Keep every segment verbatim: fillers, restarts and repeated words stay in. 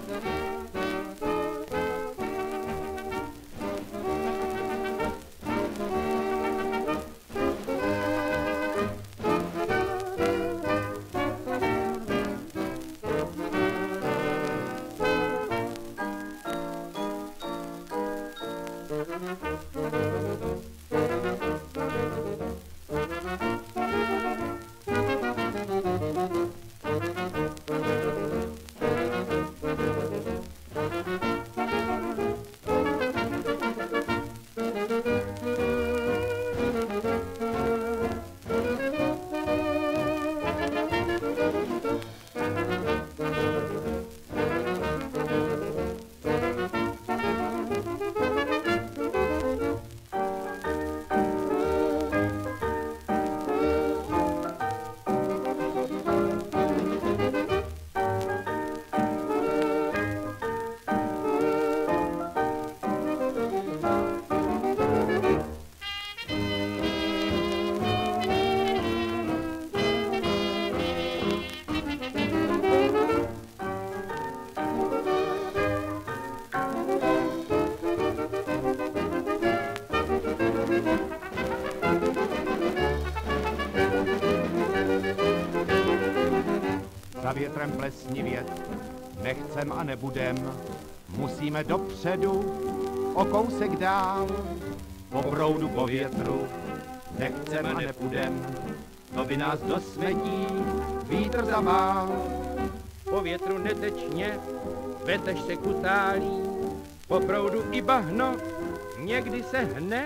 Za větrem plesnivět nechcem a nebudem, musíme dopředu, o kousek dál, po proudu, po větru, nechcem a nepůjdem, to by nás do smetí vítr zavál. Po větru netečně, vetež se kutálí, po proudu i bahno někdy se hne.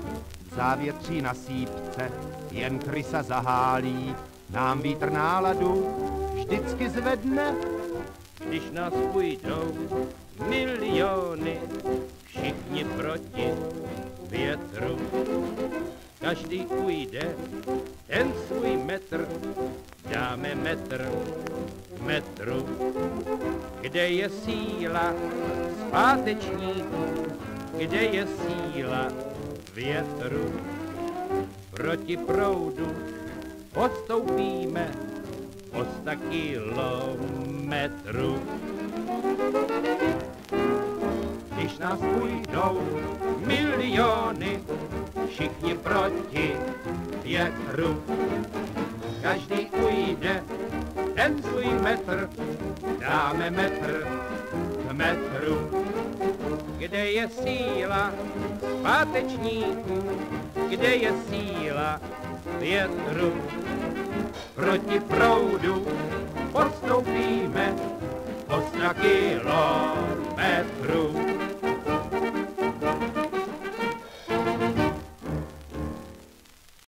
Závětří na sípce, jen krysa zahálí, nám vítr náladu vždycky zvedne. Když nás půjdou miliony, všichni proti větru. Každý ujde ten svůj metr, dáme metr k metru. Kde je síla zpátečníků, kde je síla větru. Proti proudu podstoupíme o sta kilometrů. Když nás půjdou miliony, všichni proti větru. Každý ujde ten svůj metr, dáme metr k metru. Kde je síla zpátečníků, kde je síla větru. Proti proudu podstoupíme o sta kilometrů.